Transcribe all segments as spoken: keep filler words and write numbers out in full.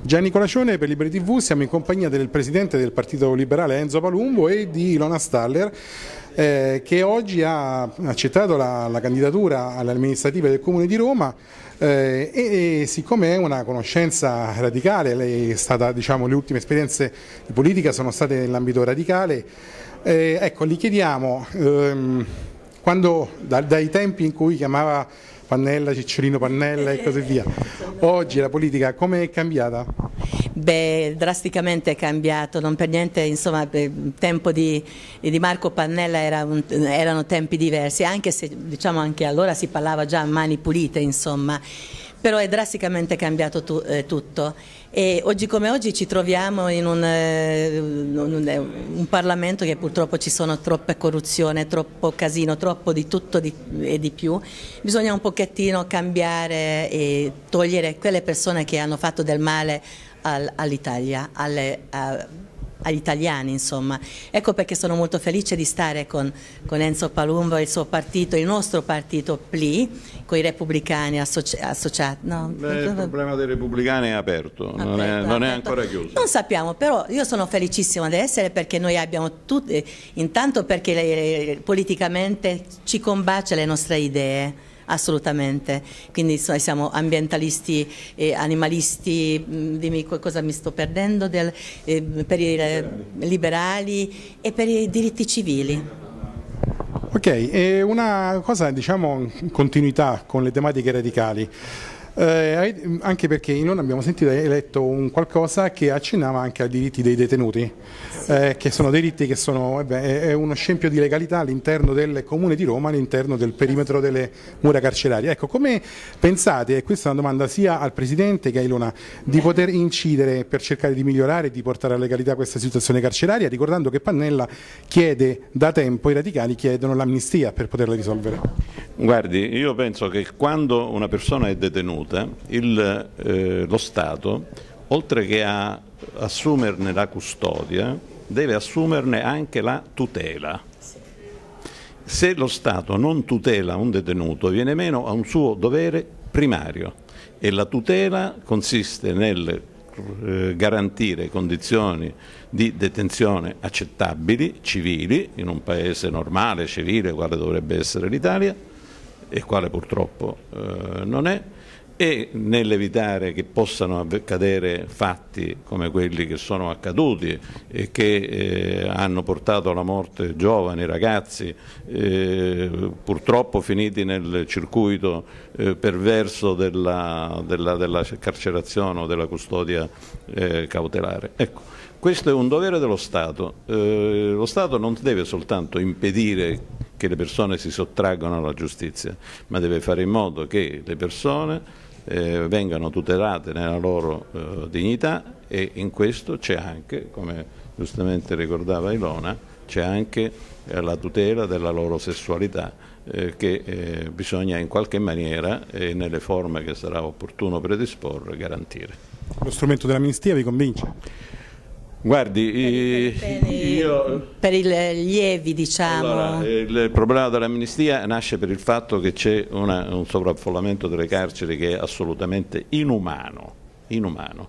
Gianni Colacione per Liberi tivù, siamo in compagnia del presidente del Partito Liberale Enzo Palumbo e di Ilona Staller, eh, che oggi ha accettato la, la candidatura alle amministrative del Comune di Roma eh, e, e siccome è una conoscenza radicale, lei è stata, diciamo, le ultime esperienze di politica sono state nell'ambito radicale, eh, ecco, gli chiediamo, ehm, quando, da, dai tempi in cui chiamava Pannella, Cicciolino Pannella e così via, oggi la politica come è cambiata? Beh, drasticamente è cambiato, non per niente, insomma, il tempo di, di Marco Pannella era un, erano tempi diversi, anche se diciamo anche allora si parlava già a mani pulite, insomma, però è drasticamente cambiato tu, eh, tutto e oggi come oggi ci troviamo in un, eh, un, un Parlamento che purtroppo ci sono troppe corruzione, troppo casino, troppo di tutto di, e di più. Bisogna un pochettino cambiare e togliere quelle persone che hanno fatto del male al, all'Italia, alle, a, agli italiani, insomma. Ecco perché sono molto felice di stare con, con Enzo Palumbo e il suo partito, il nostro partito P L I, con i repubblicani associ associati. No? Beh, il problema dei repubblicani è aperto, aperto non, è, non è ancora chiuso. Non sappiamo, però io sono felicissima di essere perché noi abbiamo tutti, intanto perché le, politicamente ci combacia le nostre idee. Assolutamente, quindi siamo ambientalisti, eh, animalisti, mh, dimmi cosa mi sto perdendo, del, eh, per i eh, liberali e per i diritti civili. Ok, e una cosa, diciamo, in continuità con le tematiche radicali. Eh, anche perché non abbiamo sentito e letto un qualcosa che accennava anche ai diritti dei detenuti, eh, che sono diritti che sono, eh beh, è uno scempio di legalità all'interno del Comune di Roma, all'interno del perimetro delle mura carcerarie. Ecco, come pensate, e questa è una domanda sia al Presidente che a Ilona, di poter incidere per cercare di migliorare e di portare alla legalità questa situazione carceraria, ricordando che Pannella chiede da tempo, i radicali chiedono l'amnistia per poterla risolvere? Guardi, io penso che quando una persona è detenuta Il, eh, lo Stato, oltre che a assumerne la custodia, deve assumerne anche la tutela. Se lo Stato non tutela un detenuto, viene meno a un suo dovere primario e la tutela consiste nel eh, garantire condizioni di detenzione accettabili, civili, in un paese normale, civile, quale dovrebbe essere l'Italia, e quale purtroppo eh, non è, e nell'evitare che possano accadere fatti come quelli che sono accaduti e che eh, hanno portato alla morte giovani, ragazzi, eh, purtroppo finiti nel circuito eh, perverso della, della, della carcerazione o della custodia eh, cautelare. Ecco, questo è un dovere dello Stato. Eh, lo Stato non deve soltanto impedire che le persone si sottraggano alla giustizia, ma deve fare in modo che le persone eh, vengano tutelate nella loro eh, dignità, e in questo c'è anche, come giustamente ricordava Ilona, c'è anche eh, la tutela della loro sessualità eh, che eh, bisogna in qualche maniera e nelle forme che sarà opportuno predisporre garantire. Lo strumento dell'amnistia vi convince? Guardi, per, i, io, per i lievi, diciamo. Allora, il problema dell'amnistia nasce per il fatto che c'è una, un sovraffollamento delle carceri che è assolutamente inumano, inumano.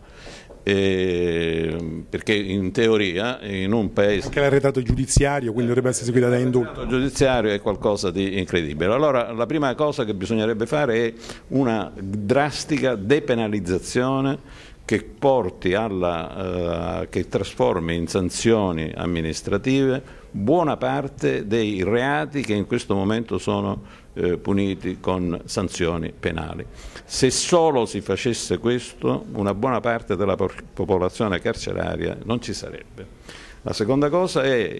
Eh, perché in teoria in un paese... Anche l'arretrato giudiziario, quindi dovrebbe essere seguita da indulto. L'arretrato giudiziario è qualcosa di incredibile. Allora la prima cosa che bisognerebbe fare è una drastica depenalizzazione che porti alla, uh, che trasformi in sanzioni amministrative buona parte dei reati che in questo momento sono eh, puniti con sanzioni penali. Se solo si facesse questo, una buona parte della popolazione carceraria non ci sarebbe. La seconda cosa è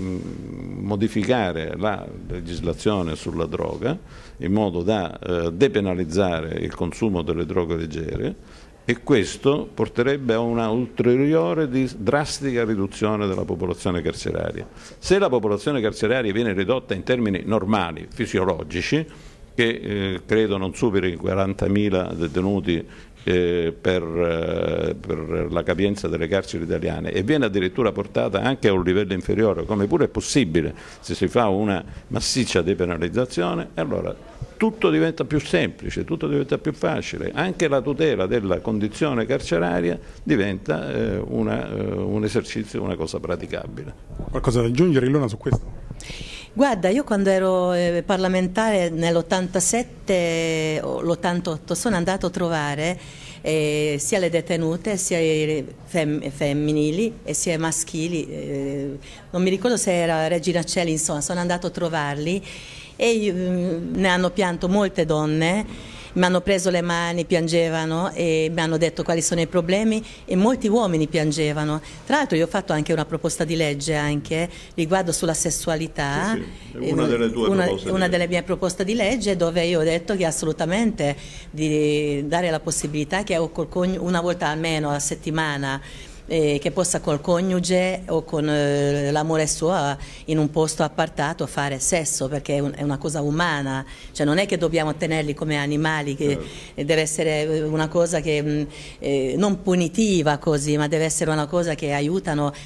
modificare la legislazione sulla droga in modo da eh, depenalizzare il consumo delle droghe leggere, e questo porterebbe a una ulteriore di drastica riduzione della popolazione carceraria. Se la popolazione carceraria viene ridotta in termini normali, fisiologici, che eh, credo non superi i quarantamila detenuti eh, per, eh, per la capienza delle carceri italiane, e viene addirittura portata anche a un livello inferiore, come pure è possibile se si fa una massiccia depenalizzazione, allora tutto diventa più semplice, tutto diventa più facile, anche la tutela della condizione carceraria diventa eh, una, eh, un esercizio, una cosa praticabile. Qualcosa da aggiungere, Ilona, su questo? Guarda, io quando ero eh, parlamentare nell'ottantasette o l'ottantotto sono andato a trovare eh, sia le detenute, sia i fem femminili e sia i maschili, eh, non mi ricordo se era Regina Coeli, insomma sono andato a trovarli e io, ne hanno pianto molte donne. Mi hanno preso le mani, piangevano e mi hanno detto quali sono i problemi e molti uomini piangevano. Tra l'altro io ho fatto anche una proposta di legge anche riguardo sulla sessualità, sì, sì. Una, delle tue una, proposte una di delle mie proposte di legge dove io ho detto che assolutamente di dare la possibilità che una volta almeno a settimana Eh, che possa col coniuge o con eh, l'amore suo in un posto appartato fare sesso, perché è, un, è una cosa umana, cioè non è che dobbiamo tenerli come animali, che eh, deve essere una cosa che eh, non punitiva così, ma deve essere una cosa che aiutano a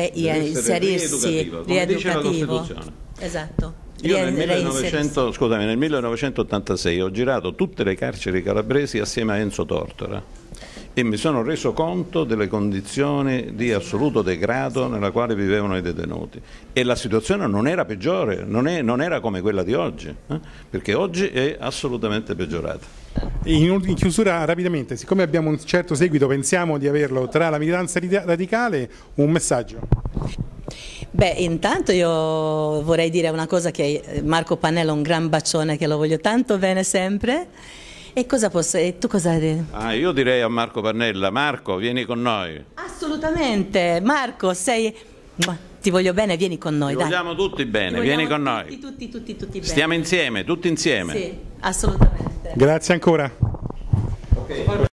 inserirsi, rieducativo. Esatto. Io nel, millenovecento, scusami, nel millenovecentottantasei ho girato tutte le carceri calabresi assieme a Enzo Tortora e mi sono reso conto delle condizioni di assoluto degrado nella quale vivevano i detenuti e la situazione non era peggiore, non, è, non era come quella di oggi, eh? Perché oggi è assolutamente peggiorata. In, in chiusura rapidamente, siccome abbiamo un certo seguito, pensiamo di averlo tra la militanza radicale, un messaggio. Beh, intanto io vorrei dire una cosa, che Marco Pannella, un gran bacione, che lo voglio tanto bene sempre. E cosa posso, e tu cosa dire? Ah, io direi a Marco Pannella: Marco, vieni con noi. Assolutamente, Marco, sei, ti voglio bene, vieni con noi. Ti dai. vogliamo tutti bene, vieni con noi. Tutti, tutti, tutti, tutti bene. Stiamo insieme, tutti insieme. Sì, assolutamente. Grazie ancora. Okay.